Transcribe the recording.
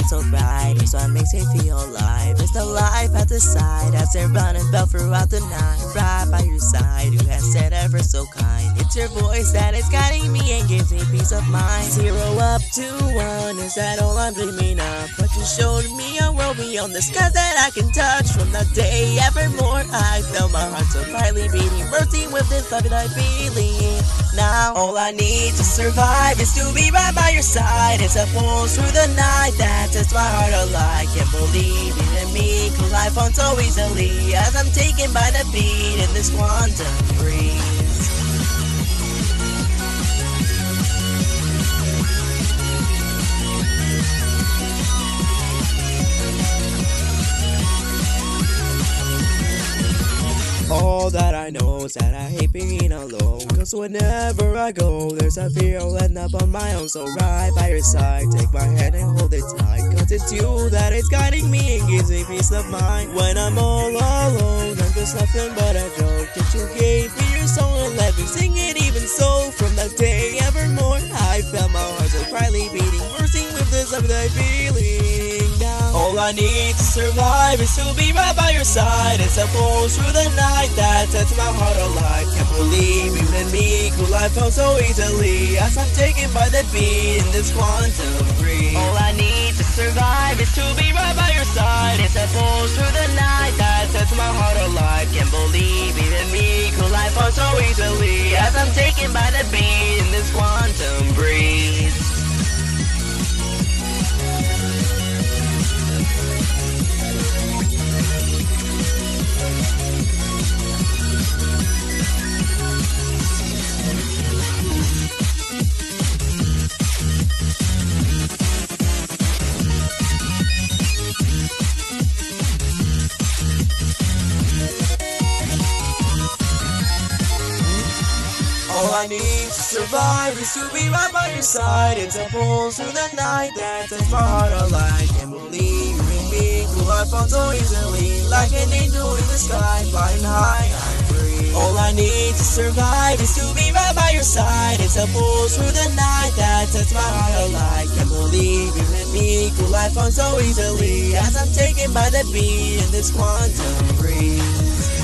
so bright, it's what makes me feel alive. It's the life at the side, as they're running bell throughout the night. Right by your side, who has said ever so kind. It's your voice that is guiding me and gives me peace of mind. 0 up to 1, is that all I'm dreaming of? But you showed me a world beyond the skies that I can touch. From the day evermore, I felt my heart so brightly beating, bursting with this lovey-duvy feeling. Now all I need to survive is to be right by your side. It's a pulse through the night that sets my heart alight. Can't believe it in me, cause life on so easily, as I'm taken by the beat in this quantum breeze. All that I know is that I hate being alone, cause whenever I go, there's a fear I'll end up on my own. So right by your side, take my hand and hold it tight, cause it's you that is guiding me and gives me peace of mind. When I'm all alone, I'm just nothing but a joke that you gave me your soul and let me sing it even so. From that day evermore, I felt my heart so brightly beating, bursting with this lovely feeling. Now all I need to survive is to be right by your side. It's a pulse through the night that sets my heart alight. Can't believe you and me could life out so easily, as I'm taken by the beat in this quantum breeze. All I need to survive is to be right by your side. It's a pulse through the night that sets my heart alight. Can't believe you and me could life out so easily, as I'm taken by the beat in this quantum breeze. All I need to survive is to be right by your side. It's a pulse through the night that sets my heart alight. Can't believe you and me could life out so easily, like an angel in the sky, flying high, I'm free. All I need to survive is to be right by your side. It's a pulse through the night that sets my heart alight. Can't believe you and me could life out so easily, as I'm taken by the beat in this quantum breeze.